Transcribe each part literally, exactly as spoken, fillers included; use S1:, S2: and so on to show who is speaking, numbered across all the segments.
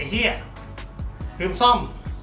S1: เหี้ยลืมซ่อม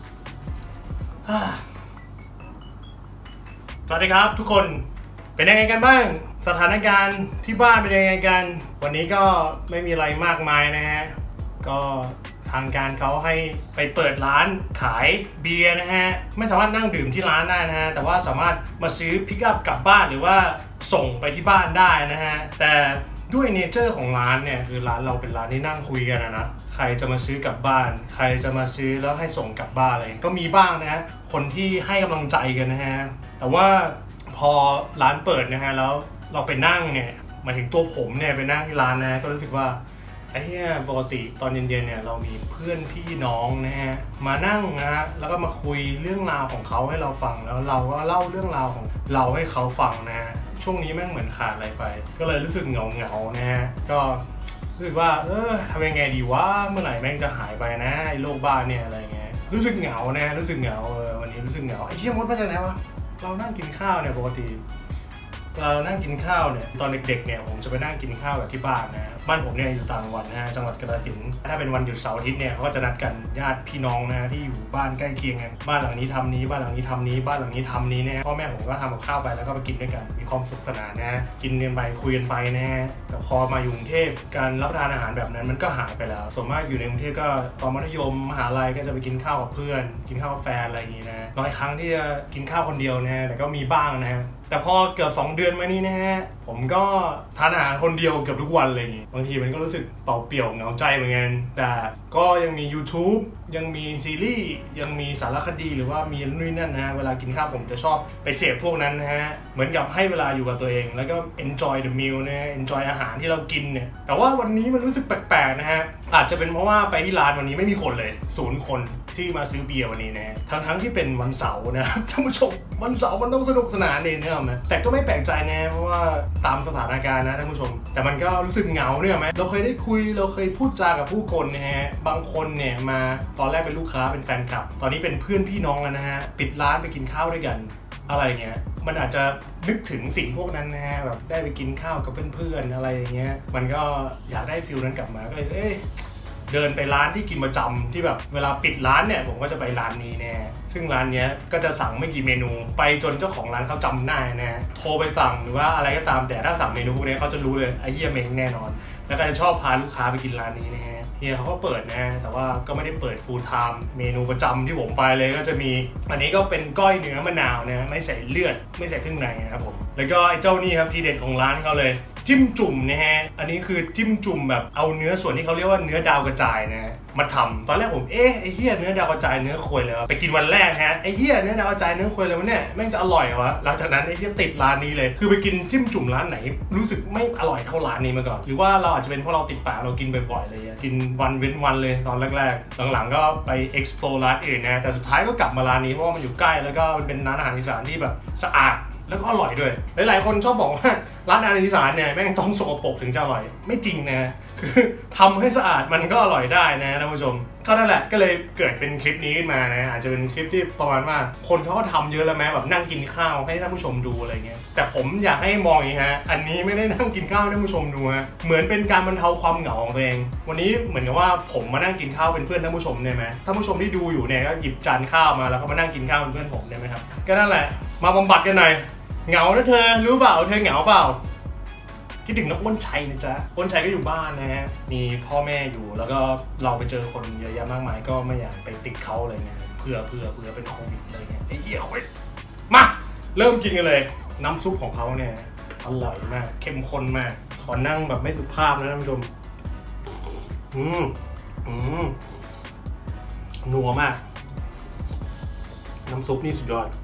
S1: สวัสดีครับทุกคนเป็นยังไงกันบ้างสถานการณ์ที่บ้านเป็นยังไงกันวันนี้ก็ไม่มีอะไรมากมายนะฮะก็ทางการเขาให้ไปเปิดร้านขายเบียร์นะฮะไม่สามารถนั่งดื่มที่ร้านได้นะฮะแต่ว่าสามารถมาซื้อพิกอัพกลับบ้านหรือว่าส่งไปที่บ้านได้นะฮะแต่ด้วยเนเจอร์ของร้านเนี่ยคือร้านเราเป็นร้านที่นั่งคุยกันนะนะใครจะมาซื้อกลับบ้านใครจะมาซื้อแล้วให้ส่งกลับบ้านอะไรก็มีบ้างนะฮะคนที่ให้กำลังใจกันนะฮะแต่ว่าพอร้านเปิดนะฮะแล้วเราไปนั่งเนี่ยหมายถึงตัวผมเนี่ยไปนั่งที่ร้านนะก็รู้สึกว่าไอ้เนี่ยปกติตอนเย็นๆเนี่ยเรามีเพื่อนพี่น้องนะฮะมานั่งนะฮะแล้วก็มาคุยเรื่องราวของเขาให้เราฟังแล้วเราก็เล่าเรื่องราวของเราให้เขาฟังนะฮะช่วงนี้แม่งเหมือนขาดอะไรไปก็เลยรู้สึกเหงาเหงานะฮะก็รู้สึกว่าเออทำยังไงดีวะเมื่อไหร่แม่งจะหายไปนะไอ้โรคบ้าเนี่ยอะไรเงี้ยรู้สึกเหงานะรู้สึกเหงาเออวันนี้รู้สึกเหงาไอ้เหี้ยมดมาจากไหนวะเรานั่งกินข้าวเนี่ยปกติเรานั่งกินข้าวเนี่ยตอนเด็กๆเนี่ยผมจะไปนั่งกินข้าวแบบที่บ้านนะบ้านผมเนี่ยอยู่ต่างจังหวัดนะฮะจังหวัดกาฬสินธุ์ถ้าเป็นวันหยุดเสาร์อาทิตย์เนี่ยเขาก็จะนัดกันญาติพี่น้องนะที่อยู่บ้านใกล้เคียงกันบ้านหลังนี้ทำนี้บ้านหลังนี้ทำนี้บ้านหลังนี้ทำนี้นะพ่อแม่ผมก็ทำกับข้าวไปแล้วก็ไปกินด้วยกันมีความสุขสนานนะกินกันไปคุยกันไปนะแต่พอมาอยู่กรุงเทพการรับประทานอาหารแบบนั้นมันก็หายไปแล้วส่วนมากอยู่ในกรุงเทพก็ตอนมัธยมมหาลัยก็จะไปกินข้าวกับเพื่อนกินข้าวกับแฟนอะไรอย่างนี้นะน้อยครั้งที่จะกินข้าวคนเดียวนะแต่ก็มีบ้างนะแต่พอเกือบสองเดือนมานี้นะฮะผมก็ทานอาหารคนเดียวเกือบทุกวันเลยอย่างงี้บางทีมันก็รู้สึกเปล่าเปลี่ยวเหงาใจเหมือนกันแต่ก็ยังมี YouTube ยังมีซีรีส์ยังมีสารคดีหรือว่ามีนู่นนั่นนะฮะเวลากินข้าวผมจะชอบไปเสพพวกนั้นนะฮะเหมือนกับให้เวลาอยู่กับตัวเองแล้วก็ enjoy the meal นะ enjoy อาหารที่เรากินเนี่ยแต่ว่าวันนี้มันรู้สึกแปลกๆนะฮะอาจจะเป็นเพราะว่าไปที่ร้านวันนี้ไม่มีคนเลยศูนย์คนที่มาซื้อเบียร์วันนี้นะทั้งๆที่เป็นวันเสาร์นะครับท่านผู้ชมวันเสาร์มันต้องสนุกสนานเลยนะครับนะแต่ก็ไม่แปลกใจนะเพราะว่าตามสถานการณ์นะท่านผู้ชมแต่มันก็รู้สึกเหงาเนี่ยไหมเราเคยได้คุยเราเคยพูดจากับผู้คนนะฮะบางคนเนี่ยมาตอนแรกเป็นลูกค้าเป็นแฟนคลับตอนนี้เป็นเพื่อนพี่น้องกันนะฮะปิดร้านไปกินข้าวด้วยกันอะไรเงี้ยมันอาจจะนึกถึงสิ่งพวกนั้นนะฮะแบบได้ไปกินข้าวกับเพื่อนๆอะไรอย่างเงี้ยมันก็อยากได้ฟิลนั้นกลับมาก็เลยเอ้ยเดินไปร้านที่กินประจำที่แบบเวลาปิดร้านเนี่ยผมก็จะไปร้านนี้แน่ซึ่งร้านนี้ก็จะสั่งไม่กี่เมนูไปจนเจ้าของร้านเขาจำได้นะโทรไปสั่งหรือว่าอะไรก็ตามแต่ถ้าสั่งเมนูพวกนี้เขาจะรู้เลยไอ้เหี้ยเม้งแน่นอนแล้วก็จะชอบพาลูกค้าไปกินร้านนี้นะฮะเฮียเขาก็เปิดนะแต่ว่าก็ไม่ได้เปิดฟูลไทม์เมนูประจำที่ผมไปเลยก็จะมีอันนี้ก็เป็นก้อยเนื้อมะนาวนะไม่ใส่เลือดไม่ใส่เครื่องในนะครับผมแล้วก็ไอ้เจ้านี่ครับทีเด็ดของร้านเขาเลยจิ้มจุ่มนะฮะอันนี้คือจิ้มจุ่มแบบเอาเนื้อส่วนที่เขาเรียกว่าเนื้อดาวกระจายนะมาทำตอนแรกผมเอ๊ะไอ้เหี้ยเนื้อดาวกระจายเนื้อควยเลยไปกินวันแรกฮะไอ้เหี้ยเนื้อดาวกระจายเนื้อควยเลยมันเนี่ยแม่งจะอร่อยวะหลังจากนั้นไอ้เหี้ยติดร้านนี้เลยคือไปกินจิ้มจุ่มร้านไหนรู้สึกไม่อร่อยเท่าร้านนี้มาก่อนหรือว่าเราอาจจะเป็นเพราะเราติดปากเรากินบ่อยๆเลยกินวันเว้นวันเลยตอนแรกๆหลังๆก็ไป explore ร้านอื่นนะแต่สุดท้ายก็กลับมาร้านนี้เพราะว่ามันอยู่ใกล้แล้วก็มันเป็นร้านอาหารอีสานที่แบบสะอาดแล้วก็อร่อยด้วยหลายๆคนชอบบอกว่าร้านอาหารอีสานเนี่ยแม่งต้องสกปรกถึงจะอร่อยไม่จริงนะคือทำให้สะอาดมันก็อร่อยได้นะท่านผู้ชมก็นั่นแหละก็เลยเกิดเป็นคลิปนี้ขึ้นมานะอาจจะเป็นคลิปที่ประมาณว่าคนเขาก็ทำเยอะแล้วแม้แบบนั่งกินข้าวให้ท่านผู้ชมดูอะไรเงี้ยแต่ผมอยากให้มองอย่างนี้ฮะอันนี้ไม่ได้นั่งกินข้าวให้ท่านผู้ชมดูฮะเหมือนเป็นการบรรเทาความเหงาของตัวเองวันนี้เหมือนกับว่าผมมานั่งกินข้าวเป็นเพื่อนท่านผู้ชมได้ไหมท่านผู้ชมที่ดูอยู่เนี่ยก็หยิบจานข้าวมาแล้วก็มานั่งกินข้าวเป็นเพื่อนผมได้ไหมครับก็นั่นแหละมาบำบัดกันหน่อยเหงานะเธอรู้เปล่าเธอเหงาเปล่าคิดถึงน้องอ้นชัยนะจ๊ะอ้นชัยก็อยู่บ้านนะฮะมีพ่อแม่อยู่แล้วก็เราไปเจอคนเยอะแยะมากมายก็ไม่อยากไปติดเขาอะไรเงี้ยเพื่อเพื่อเพื่อเป็นโควิดอะไรเงี้ยไอ้เหี้ยโควิดมาเริ่มกินกันเลยน้ำซุปของเขาเนี่ยอร่อยมากเข้มข้นมากขอนั่งแบบไม่สุภาพนะท่านผู้ชมอืมอืมนัวมากน้ำซุปนี่สุดยอด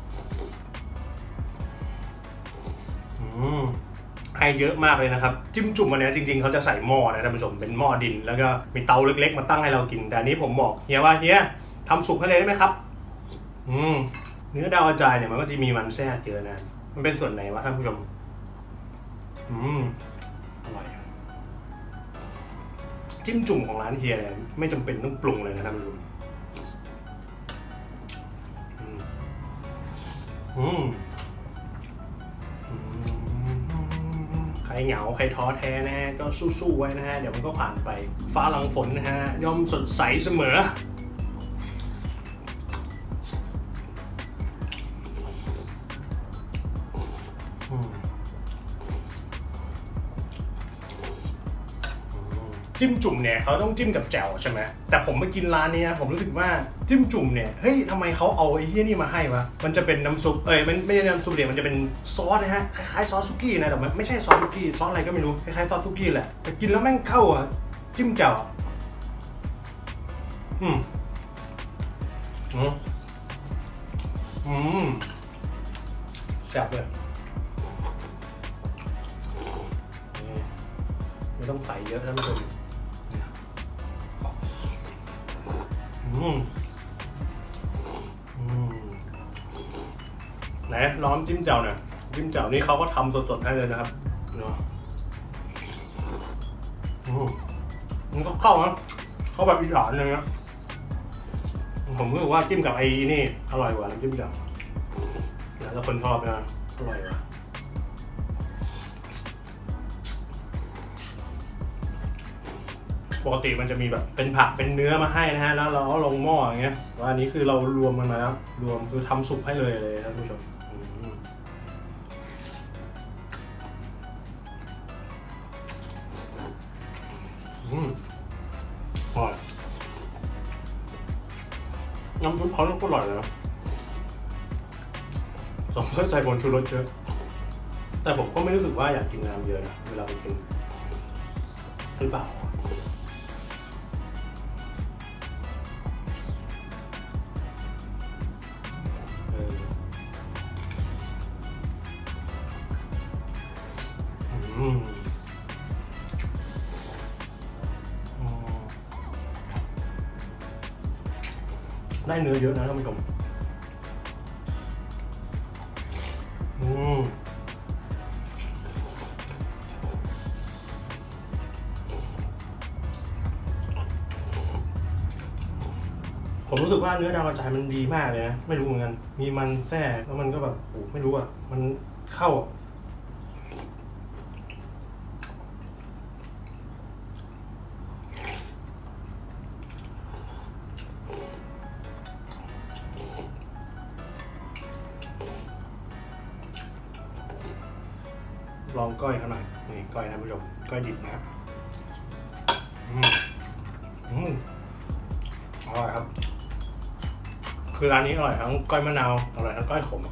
S1: ให้เยอะมากเลยนะครับจิ้มจุ่มอันนี้จริงๆเขาจะใส่หม้อนะท่านผู้ชมเป็นหม้อดินแล้วก็มีเตาเล็กๆมาตั้งให้เรากินแต่อันนี้ผมบอกเฮียว่าเฮียทำสุกให้เลยได้ไหมครับอืมเนื้อดาวกระจายเนี่ยมันก็จะมีมันแทรกเยอะนะมันเป็นส่วนไหนวะท่านผู้ชมอืมอร่อยจิ้มจุ่มของร้านเฮียเนี่ยไม่จำเป็นต้องปรุงเลยนะท่านผู้ชมอืมใครเหเหงาใครท้อแท้นะฮะก็สู้ๆไว้นะฮะเดี๋ยวมันก็ผ่านไปฟ้าหลังฝนนะฮะย่อมสดใสเสมอจิ้มจุ่มเนี่ยเขาต้องจิ้มกับแจ่วใช่ไหมแต่ผมไปกินร้านนี้ผมรู้สึกว่าจิ้มจุ่มเนี่ยเฮ้ยทำไมเขาเอาไอ้เหี้ยนี่มาให้วะมันจะเป็นน้ำซุปเอ้ยมันไม่ใช่น้ำซุปเดี๋ยวมันจะเป็นซอสนะฮะคล้ายๆซอสซุกี้นะแต่มันไม่ใช่ซอสซุกี้ซอสอะไรก็ไม่รู้คล้ายๆซอสซุกี้แหละแต่กินแล้วแม่งเข้าอ่ะจิ้มแจ่วอืมอืมอืมแซ่บเลยไม่ต้องใส่เยอะนะทุกคนอืมอืมไหนลองจิ้มแจ่วหน่อยจิ้มแจ่วนี่เขาก็ทำสดๆให้เลยนะครับเนาะอืมมันก็เข้านะเข้าแบบอีสานเลยนะผมรู้สึกว่าจิ้มกับไอ้นี่อร่อยกว่าน้ำจิ้มแจ่วแล้วคนชอบนะอร่อยกว่าปกติมันจะมีแบบเป็นผักเป็นเนื้อมาให้นะฮะแล้วเราก็ลงหม้ออย่างเงี้ยว่าอันนี้คือเรารวมมันมาแล้วรวมคือทำสุกให้เลยเลยท่านผู้ชมอืมอร่อยน้ำซุปเขาต้องอร่อยเลยนะสองก็ใส่ผงชูรสเยอะแต่ผมก็ไม่รู้สึกว่าอยากกินน้ำเยอะนะเวลาไปกินหรือเปล่าอืมได้เนื้อเยอะนะท่านผู้ชมอืมผมรู้สึกว่าเนื้อดาวกระจายมันดีมากเลยนะไม่รู้เหมือนกันมีมันแทรกแล้วมันก็แบบโอ้ไม่รู้อ่ะมันเข้าลองก้อยเขาหน่อยนี่ก้อยนะผู้ชมก้อยดิบนะอืมอืมอร่อยครับคือร้านนี้อร่อยทั้งก้อยมะนาวอร่อยทั้งก้อยขม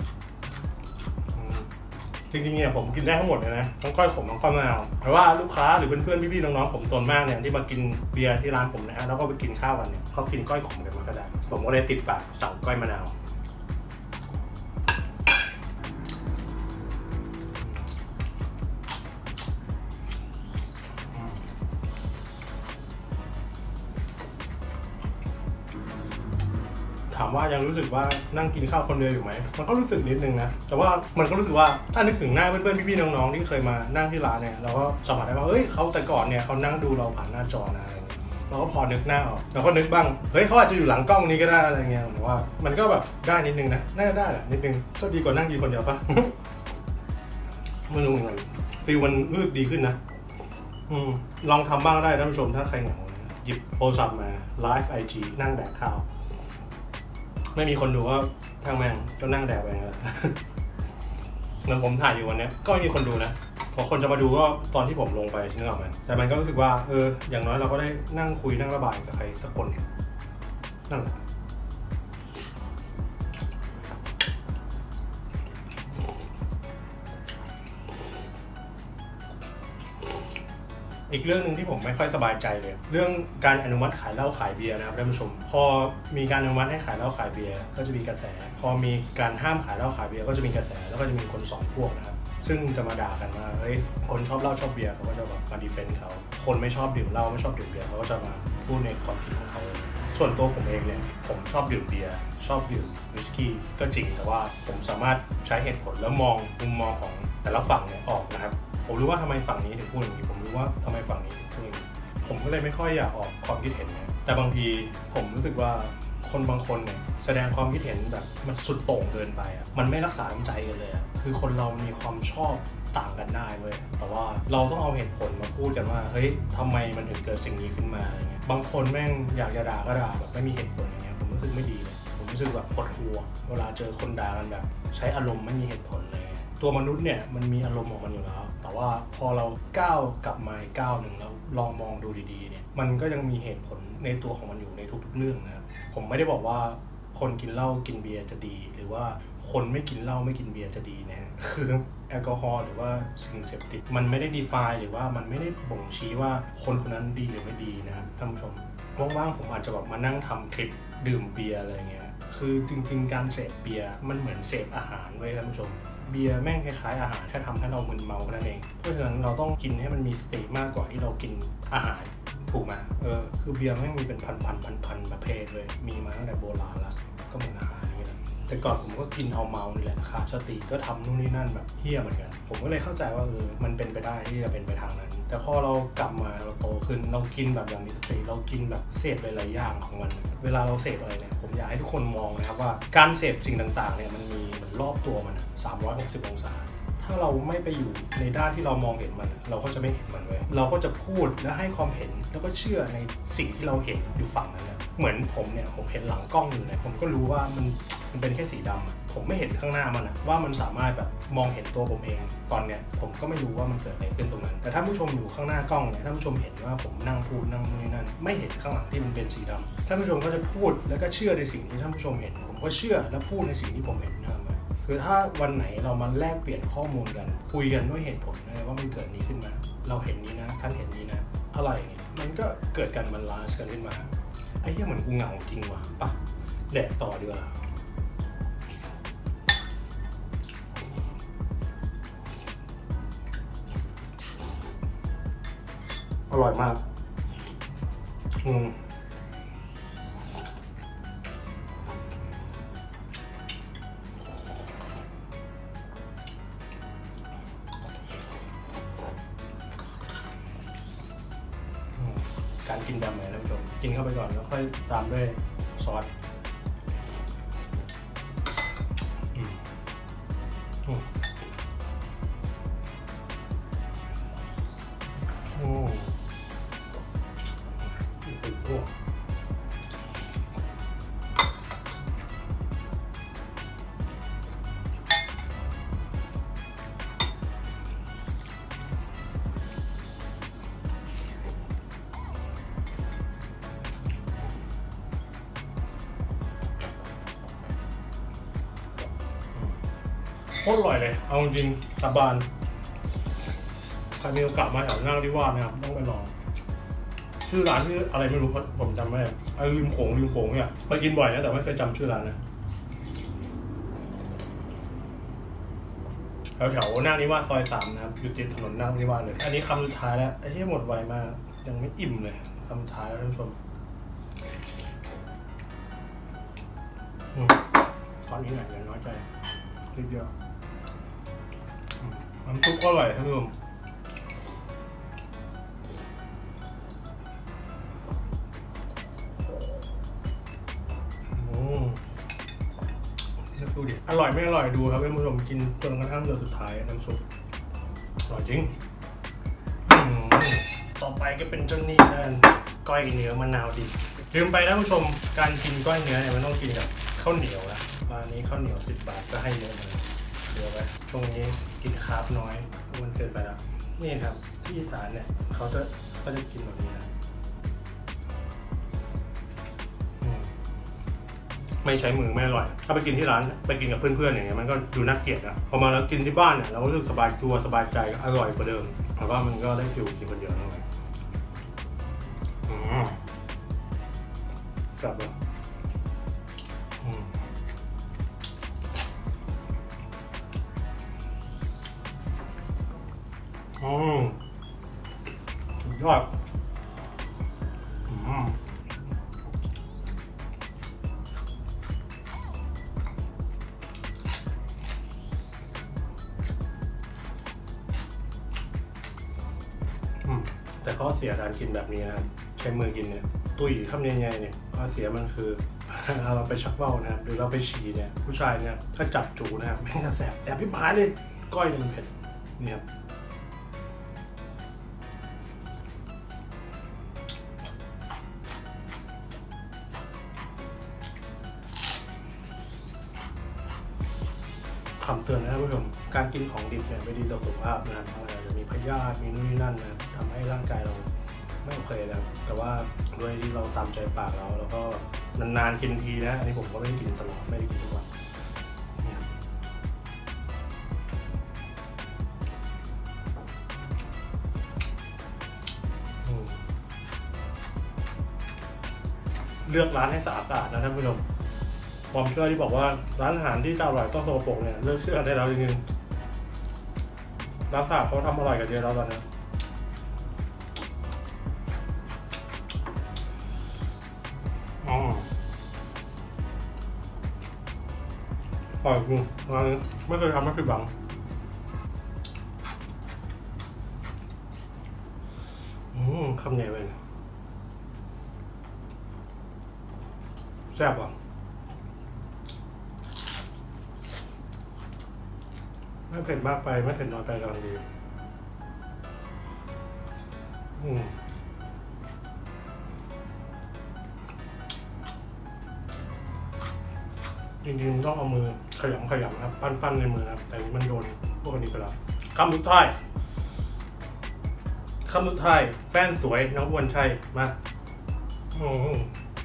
S1: จริงๆเนี่ยผมกินได้ทั้งหมดเลยนะทั้งก้อยขมทั้งก้อยมะนาวแต่ว่าลูกค้าหรือเพื่อนๆพี่ๆน้องๆผมส่วนมากเนี่ยที่มากินเบียร์ที่ร้านผมนะฮะแล้วก็ไปกินข้าวกันเนี่ยเขากินก้อยขมกันมาก็ได้ผมก็เลยติดปากสั่งก้อยมะนาวถามว่ายังรู้สึกว่านั่งกินข้าวคนเดียวอยู่ไหมมันก็รู้สึกนิดนึงนะแต่ว่ามันก็รู้สึกว่าถ้านึกถึงหน้าเพื่อนๆพี่ๆน้องๆที่เคยมานั่งที่ร้านเนี่ยเราก็สัมผัสได้ว่าเฮ้ยเขาแต่ก่อนเนี่ยเขานั่งดูเราผ่านหน้าจอนะอะไรเงี้ยเราก็พอนึกหน้าออกเราก็นึกบ้างเฮ้ยเขาอาจจะอยู่หลังกล้องนี้ก็ได้อะไรเงี้ยหรือว่ามันก็แบบได้นิดนึงนะน่าจะได้แหละนิดนึงก็ดีกว่านั่งกินคนเดียวปะไม่รู้เหมือนกันฟีลมันรู้สึกดีขึ้นนะอืมลองทำบ้างได้ท่านผู้ชมถ้าใครเหงาหยิบโทรศัพท์มาไลฟ์ไอจีนั่งแดกข้าวไม่มีคนดูว่าทางแม่งก็นั่งแดกไปแล้วเหมือนผมถ่ายอยู่วันนี้ก็ไม่มีคนดูนะพอคนจะมาดูก็ตอนที่ผมลงไปนึกออกไหมแต่มันก็รู้สึกว่าเอออย่างน้อยเราก็ได้นั่งคุยนั่งระบายกับใครสักคนนั่นแหละอีกเรื่องหนึ่งที่ผมไม่ค่อยสบายใจเลยเรื่องการอนุมัติขายเหล้าขายเบียร์นะครับท่านผู้ชมพอมีการอนุมัติให้ขายเหล้าขายเบียร์ก็จะมีกระแสพอมีการห้ามขายเหล้าขายเบียร์ก็จะมีกระแสแล้วก็จะมีคนสองพวกนะครับซึ่งจะมาด่ากันว่าเฮ้ยคนชอบเหล้าชอบเบียร์เขาก็จะแบบมาดีเฟนต์เขาคนไม่ชอบดื่มเหล้าไม่ชอบดื่มเบียร์เขาก็จะมาพูดในความคิดของเขาส่วนตัวผมเองเนี่ยผมชอบดื่มเบียร์ชอบดื่มวิสกี้ก็จริงแต่ว่าผมสามารถใช้เหตุผลแล้วมองมุมมองของแต่ละฝั่งเนี่ยออกนะครับผมรู้ว่าทำไมฝั่งนี้ถึงพูดอย่างนี้ผมรู้ว่าทำไมฝั่งนี้ถึงพูดอย่างนี้ผมก็เลยไม่ค่อยอยากออกความคิดเห็นนะแต่บางทีผมรู้สึกว่าคคนบางคนเนี่ยแสดงความคิดเห็นแบบมันสุดโต่งเกินไปอ่ะมันไม่รักษาน้ำใจกันเลยอ่ะคือคนเรามีความชอบต่างกันได้เว้ยแต่ว่าเราต้องเอาเหตุผลมาพูดกันว่าเฮ้ยทำไมมันถึงเกิดสิ่งนี้ขึ้นมาอะไรเงี้ยบางคนแม่งอยากจะด่าก็ด่าแบบไม่มีเหตุผลอย่างเงี้ยผมรู้สึกไม่ดีเลยผมรู้สึกแบบปวดหัวเวลาเจอคนด่ากันแบบใช้อารมณ์ไม่มีเหตุผลเลยตัวมนุษย์เนี่ยมันมีอารมณ์ของมันอยู่แล้วแต่ว่าพอเราก้าวกลับมาก้าวหนึ่งแล้วลองมองดูดีๆเนี่ยมันก็ยังมีเหตุผลในตัวของมันอยู่ในทุกๆเรื่องนะครับผมไม่ได้บอกว่าคนกินเหล้ากินเบียร์จะดีหรือว่าคนไม่กินเหล้าไม่กินเบียร์จะดีนะคือแอลกอฮอล์หรือว่าสิ่งเสพติดมันไม่ได้ดีไฟน์หรือว่ามันไม่ได้บ่งชี้ว่าคนคนนั้นดีหรือไม่ดีนะครับท่านผู้ชมว่างๆผมอาจจะแบบมานั่งทำคลิปดื่มเบียร์อะไรเงี้ยคือจริงๆการเสพเบียร์มันเหมือนเสพอาหารไว้ท่านผู้ชมเบียร์แม่งคล้ายๆอาหารแค่ทำให้เรามึนเมาแค่นั้นเองเพราะฉะนั้นเราต้องกินให้มันมีสติมากกว่าที่เรากินอาหารถูกไหมเออคือเบียร์แม่งมีเป็นพันพันพันพันประเภทเลยมีมาตั้งแต่โบราณแล้วก็เหมือนอาหารอย่างเงี้ยแต่ก่อนผมก็กินเอาเมานี่แหละขาดสติก็ทำนู่นนี่นั่นแบบเหี้ยเหมือนกันผมก็เลยเข้าใจว่าเออมันเป็นไปได้ที่จะเป็นไปทางนั้นแต่พอเรากลับมาเราโตขึ้นเรากินแบบอย่างมีสติเรากินแบบเสพหลายๆอย่างของมันเวลาเราเสพอะไรเนี่ยผมอยากให้ทุกคนมองนะครับว่าการเสพสิ่งต่างๆเนี่ยมันมีมันรอบตัวมันสามร้อยหกสิบองศาถ้าเราไม่ไปอยู่ในด้านที่เรามองเห็นมันเราก็จะไม่เห็นมันเลยเราก็จะพูดและให้ความเห็นแล้วก็เชื่อในสิ่งที่เราเห็นอยู่ฝั่งนั้นนะเหมือนผมเนี่ยผมเห็นหลังกล้องอยู่เนี่ยผมก็รู้ว่ามันมันเป็นแค่สีดำผมไม่เห็นข้างหน้ามันอะว่ามันสามารถแบบมองเห็นตัวผมเองตอนเนี้ยผมก็ไม่รู้ว่ามันเกิดอะไรขึ้นตรงนั้นแต่ถ้าผู้ชมอยู่ข้างหน้ากล้องเนี่ยถ้าผู้ชมเห็นว่าผมนั่งพูดนั่งนี่นั่นไม่เห็นข้างหลังที่มันเป็นสีดำท่านผู้ชมก็จะพูดแล้วก็เชื่อในสิ่งที่ท่านผู้ชมเห็นผมก็เชื่อและพูดในสิ่งที่ผมเห็นนะครับคือถ้าวันไหนเรามาแลกเปลี่ยนข้อมูลกันคุยกันด้วยเหตุผลนะว่ามันเกิดนี้ขึ้นมาเราเห็นนี้นะท่านเห็นนี้นะอะไรเนี่ยมันก็เกิดการบาลานซ์กันขึ้นมาไอ้เหี้ยเหมือนกูเหงาจริงว่ะปะแดกต่อดีกว่าอร่อยมากอืมการกินแบบไหนท่านผู้ชมกินเข้าไปก่อนแล้วค่อยตามด้วยซอสอืมอืมโอ้โหโคตรอร่อยเลยเอาจริงสาบานใครมีโอกาสมาแถวนั่งที่ว่านะครับต้องไปลองชื่อร้านที่อะไรไม่รู้ผมจำไม่ได้ไอ้ริมโขงริมโขงเนี่ยไปกินบ่อยนะแต่ไม่เคยจำชื่อร้านนะแถวแถวหน้านิวาสซอยสามนะครับอยู่ติดถนนหน้านิวาสเลยอันนี้คำสุดท้ายแล้วไอ้ที่หมดไวมากยังไม่อิ่มเลยคำสุดท้ายแล้วท่านผู้ชมตอนนี้ไหนยังน้อยใจนิดเดียวน้ำซุปก็อร่อยท่านผู้ชมดูดิอร่อยไม่อร่อยดูครับท่านผู้ชมกินจนกระทั่งเดือนสุดท้ายน้ำซุปอร่อยจริงต่อไปก็เป็นเจ้านี่นั่นก้อยเนื้อมะนาวดิบลืมไปท่านผู้ชมการกินก้อยเนื้อเนี่ยมันต้องกินกับข้าวเหนียวนะร้านนี้ข้าวเหนียวสิบบาทก็ให้เยอะเลยเดี๋ยวไปช่วงนี้กินคาร์บน้อยมันเกินไปแล้วนี่ครับที่อีสานเนี่ยเขาจะเขาจะกินแบบนี้นะไม่ใช้มือไม่อร่อยถ้าไปกินที่ร้านไปกินกับเพื่อนๆอย่างเงี้ยมันก็ดูน่าเกลียดนะพอมาแล้วกินที่บ้านเนี่ยเราก็รู้สึกสบายตัวสบายใจอร่อยกว่าเดิมแต่ว่ามันก็ได้ฟิลกินคนเดียวนั่นเองอืมกลับเลยอืมอืมยอดอืมแต่ข้อเสียการกินแบบนี้นะครับใช้มือกินเนี่ยตุ้ยคำใหญ่ๆเนี่ยข้อเสียมันคือเราไปชักเบ้านะครับหรือเราไปฉี่เนี่ยผู้ชายเนี่ยถ้าจับจูนะครับแม่งจะแสบแสบพิพายเลยก้อยเนี่ยมันเผ็ดเนี่ยคำเตือนนะครับผู้ชมการกินของดิบเนี่ยไม่ดีต่อสุขภาพนะครับมันอาจจะมีพยาธิมีนู่นนี่นั่นนะทำให้ร่างกายเราไม่โอเคนะแต่ว่าด้วยที่เราตามใจปากเราแล้วก็นานๆกินทีนะอันนี้ผมก็ไม่ได้กินตลอดไม่ได้กินทุกวันเนี่ยเลือกร้านให้สะอาดๆนะท่านผู้ชมความเชื่อที่บอกว่าร้านอาหารที่จะอร่อยต้องสกปรกเนี่ยเลิกเชื่อได้แล้วจริงๆร้านสะอาดเขาทำอร่อยกันเยอะแล้วตอนนี้อ๋ออร่อยจริงร้านนี้ไม่เคยทำให้ผิดหวังอืมคำใหญ่เลยแซ่บอ่ะไม่เผ็ดมากไปไม่เผ็ดน้อยไปกำลังดีอืมจริงๆต้องเอามือขยำขยำครับปั้นๆในมือนะครับแต่มันโดนพวกนี้ไปแล้วคำสุดท้ายคำสุดท้ายแฟนสวยน้องอ้วนชัยมาอืม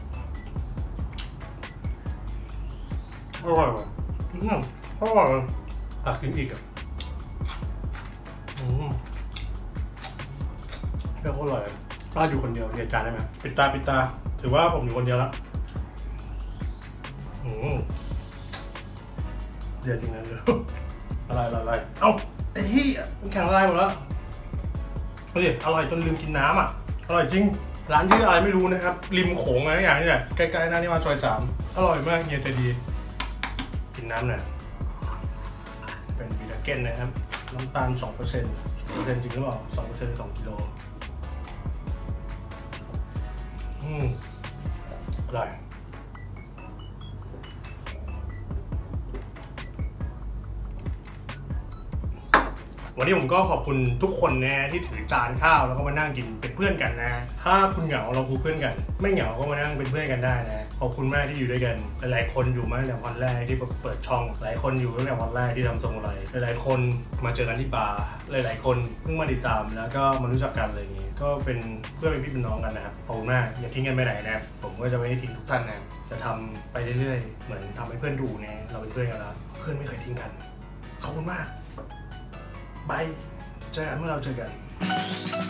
S1: อร่อยว่ะอืมอร่อยว่ะตักกินอีกอ่ะอืมเรียกว่าอร่อยป้าอยู่คนเดียวเรียนจานได้ไหมปิดตาปิดตาถือว่าผมอยู่คนเดียวแล้วอืมเดี๋ยวจริงนะเดี๋ยวอะไรอะไรเอ้าไอ้เหี้ยมันแข็งละลายหมดแล้วเฮ้ยอร่อยจนลืมกินน้ำอ่ะอร่อยจริงร้านชื่ออะไรไม่รู้นะครับริมโขงอะไรอย่างนี้แหละใกล้ๆหน้านี่มาซอยสามอร่อยมากเฮียใจดีกินน้ำหน่อยเป็นบีทาเก้นนะครับน้ำตาล สองเปอร์เซ็นต์ สองเปอร์เซ็นต์ จริงหรือเปล่า สองเปอร์เซ็นต์ สองกิโลอืมอร่อยวันนี้ผมก็ขอบคุณทุกคนนะที่ถือจานข้าวแล้วก็มานั่งกินเป็นเพื่อนกันนะถ้าคุณเหงาเราคือเพื่อนกันไม่เหงาก็มานั่งเป็นเพื่อนกันได้นะขอบคุณมากที่อยู่ด้วยกันหลายคนอยู่มาตั้งแต่วันแรกที่เปิดช่องหลายคนอยู่ตั้งแต่วันแรกที่ทำทรงอะไรหลายคนมาเจอกันที่บาร์หลายๆคนเพิ่งมาติดตามแล้วก็มารู้จักกันอะไรอย่างงี้ก็เป็นเพื่อนเป็นพี่เป็นน้องกันนะครับขอบคุณมากอย่าทิ้งกันไปไหนนะผมก็จะไม่ทิ้งทุกท่านนะจะทำไปเรื่อยๆเหมือนทำให้เพื่อนดูนะเราเป็นเพื่อนกันแล้วเพื่อนไม่เคยทิ้งกันขอบคุณมากบายเจอกันเมื่อเราเจอกัน